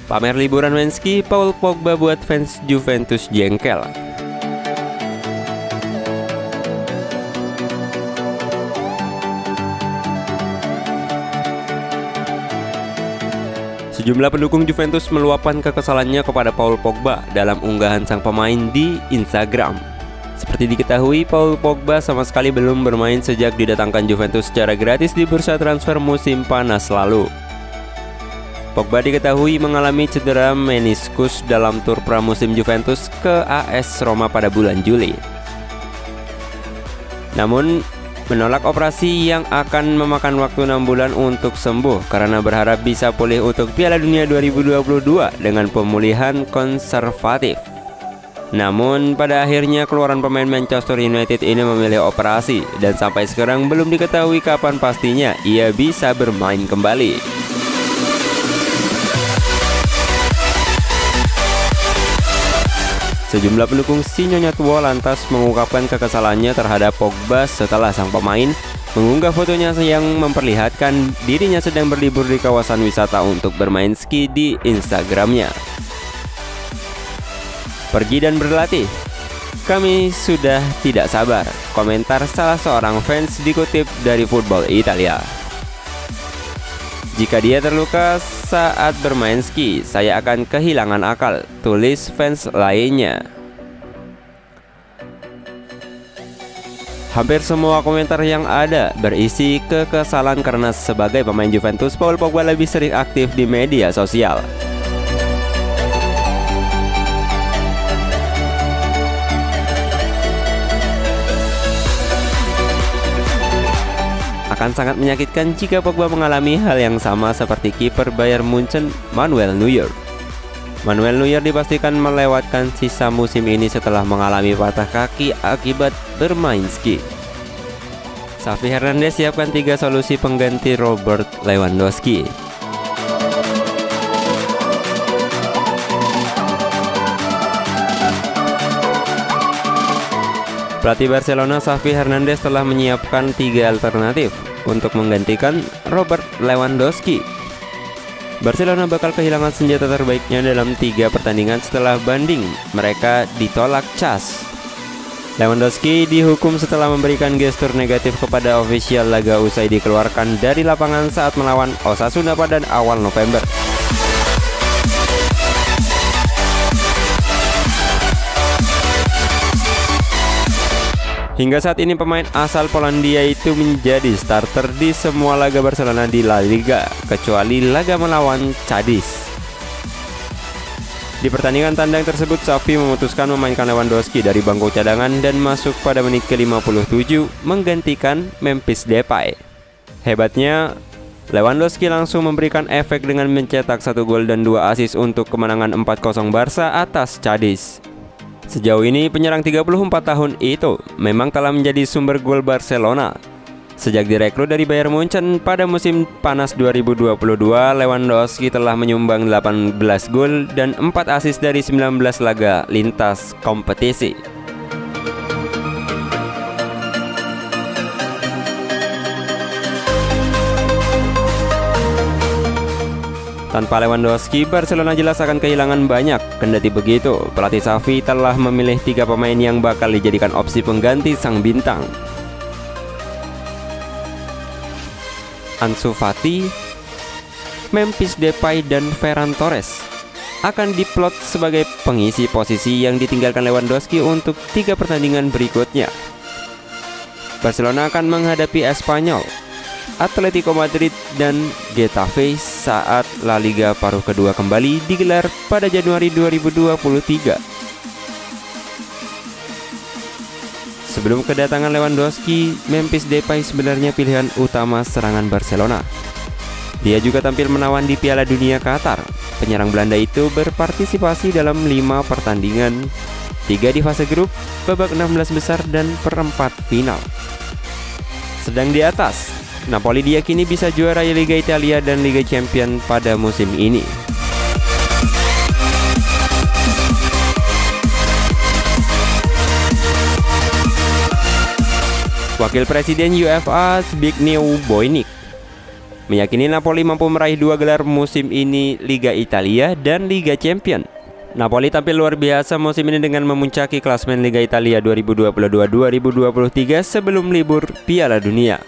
Pamer liburan main ski, Paul Pogba buat fans Juventus jengkel. Sejumlah pendukung Juventus meluapkan kekesalannya kepada Paul Pogba dalam unggahan sang pemain di Instagram. Seperti diketahui, Paul Pogba sama sekali belum bermain sejak didatangkan Juventus secara gratis di bursa transfer musim panas lalu. Pogba diketahui mengalami cedera meniskus dalam tur pramusim Juventus ke AS Roma pada bulan Juli. Namun, menolak operasi yang akan memakan waktu 6 bulan untuk sembuh karena berharap bisa pulih untuk Piala Dunia 2022 dengan pemulihan konservatif. Namun pada akhirnya keluaran pemain Manchester United ini memilih operasi dan sampai sekarang belum diketahui kapan pastinya ia bisa bermain kembali. Sejumlah pendukung si Nyonya Tua lantas mengungkapkan kekesalannya terhadap Pogba setelah sang pemain mengunggah fotonya yang memperlihatkan dirinya sedang berlibur di kawasan wisata untuk bermain ski di Instagramnya. Pergi dan berlatih, kami sudah tidak sabar, komentar salah seorang fans dikutip dari Football Italia. Jika dia terluka saat bermain ski, saya akan kehilangan akal, tulis fans lainnya. Hampir semua komentar yang ada berisi kekesalan karena sebagai pemain Juventus, Paul Pogba lebih sering aktif di media sosial. Akan sangat menyakitkan jika Pogba mengalami hal yang sama seperti kiper Bayern Munchen Manuel Neuer. Manuel Neuer dipastikan melewatkan sisa musim ini setelah mengalami patah kaki akibat bermain ski. Xavi Hernandez siapkan 3 solusi pengganti Robert Lewandowski. Pelatih Barcelona Xavi Hernandez telah menyiapkan 3 alternatif untuk menggantikan Robert Lewandowski. Barcelona bakal kehilangan senjata terbaiknya dalam 3 pertandingan setelah banding mereka ditolak CAS. Lewandowski dihukum setelah memberikan gestur negatif kepada ofisial laga usai dikeluarkan dari lapangan saat melawan Osasuna pada awal November. Hingga saat ini pemain asal Polandia itu menjadi starter di semua laga Barcelona di La Liga, kecuali laga melawan Cadiz. Di pertandingan tandang tersebut, Xavi memutuskan memainkan Lewandowski dari bangku cadangan dan masuk pada menit ke-57 menggantikan Memphis Depay. Hebatnya, Lewandowski langsung memberikan efek dengan mencetak 1 gol dan 2 assist untuk kemenangan 4-0 Barca atas Cadiz. Sejauh ini penyerang 34 tahun itu memang telah menjadi sumber gol Barcelona. Sejak direkrut dari Bayern Munchen pada musim panas 2022, Lewandowski telah menyumbang 18 gol dan 4 assist dari 19 laga lintas kompetisi. Tanpa Lewandowski, Barcelona jelas akan kehilangan banyak. Kendati begitu, pelatih Xavi telah memilih 3 pemain yang bakal dijadikan opsi pengganti sang bintang. Ansu Fati, Memphis Depay, dan Ferran Torres akan diplot sebagai pengisi posisi yang ditinggalkan Lewandowski untuk 3 pertandingan berikutnya. Barcelona akan menghadapi Espanyol, Atletico Madrid, dan Getafe saat La Liga paruh kedua kembali digelar pada Januari 2023. Sebelum kedatangan Lewandowski, Memphis Depay sebenarnya pilihan utama serangan Barcelona. Dia juga tampil menawan di Piala Dunia Qatar. Penyerang Belanda itu berpartisipasi dalam 5 pertandingan, 3 di fase grup, babak 16 besar, dan perempat final. Sedang di atas, Napoli diyakini bisa juara Liga Italia dan Liga Champions pada musim ini. Wakil Presiden UEFA Zbigniew Bojnik meyakini Napoli mampu meraih 2 gelar musim ini, Liga Italia dan Liga Champion. Napoli tampil luar biasa musim ini dengan memuncaki klasemen Liga Italia 2022-2023 sebelum libur Piala Dunia.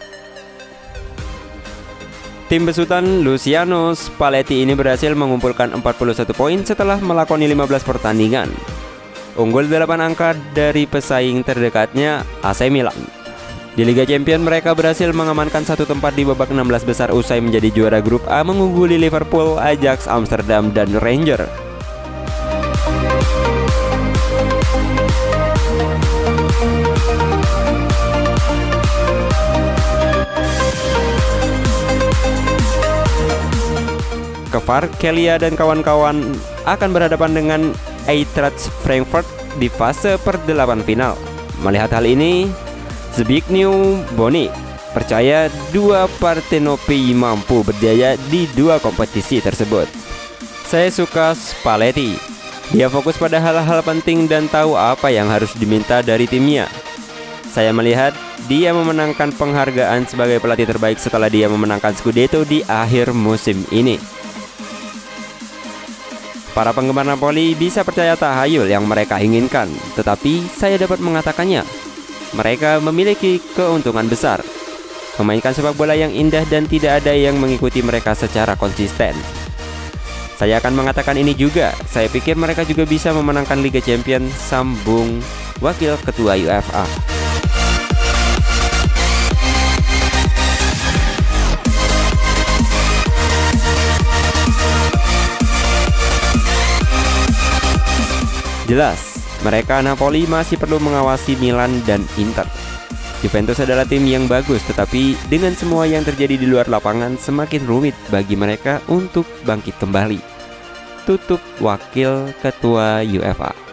Tim besutan Luciano Spalletti ini berhasil mengumpulkan 41 poin setelah melakoni 15 pertandingan. Unggul 8 angka dari pesaing terdekatnya AC Milan. Di Liga Champions mereka berhasil mengamankan 1 tempat di babak 16 besar usai menjadi juara grup A mengungguli Liverpool, Ajax Amsterdam dan Rangers. Kvaratskhelia dan kawan-kawan akan berhadapan dengan Eintracht Frankfurt di fase per-8 final. Melihat hal ini, Zbigniew Boni percaya dua Partenopi mampu berdaya di 2 kompetisi tersebut. Saya suka Spalletti. Dia fokus pada hal-hal penting dan tahu apa yang harus diminta dari timnya. Saya melihat dia memenangkan penghargaan sebagai pelatih terbaik setelah dia memenangkan Scudetto di akhir musim ini. Para penggemar Napoli bisa percaya tahayul yang mereka inginkan, tetapi saya dapat mengatakannya. Mereka memiliki keuntungan besar, memainkan sepak bola yang indah dan tidak ada yang mengikuti mereka secara konsisten. Saya akan mengatakan ini juga, saya pikir mereka juga bisa memenangkan Liga Champions, sambung Wakil Ketua UEFA. Jelas, mereka Napoli masih perlu mengawasi Milan dan Inter. Juventus adalah tim yang bagus, tetapi dengan semua yang terjadi di luar lapangan semakin rumit bagi mereka untuk bangkit kembali. Tutup Wakil Ketua UEFA.